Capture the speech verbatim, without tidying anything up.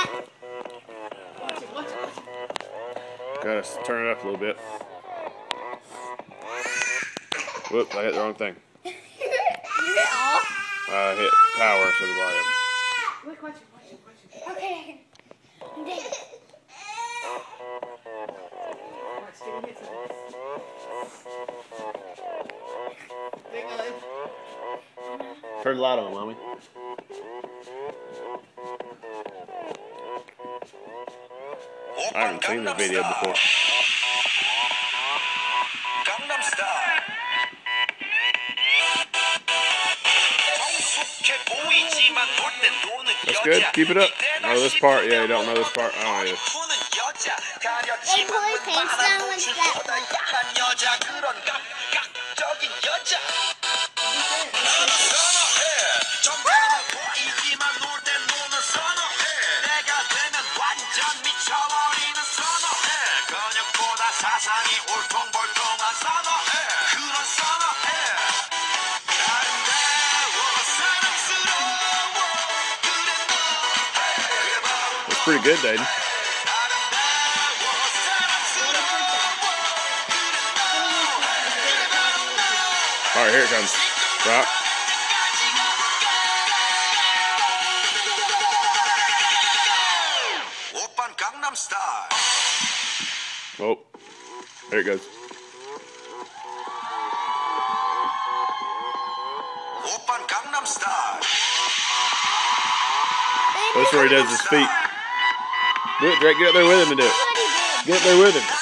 Watch it, watch it, watch it. Gotta turn it up a little bit. Whoops, I hit the wrong thing. You hit off? I hit power instead of volume. Look, watch it, watch it, watch it. Okay. Watch, can you hit something? Big eye. Turn the light on, mommy. I haven't seen this video before. Gangnam Style. That's good. Keep it up. Oh, this part. Yeah, you don't know this part. I don't either. They pull his pants down like that. That's pretty good, Dayden. All right, here it comes. Rock. Gangnam Style. Oh, there it goes. Gangnam Style. That's where he does his feet. Do it, Drake. Get up there with him and do it. Get up there with him.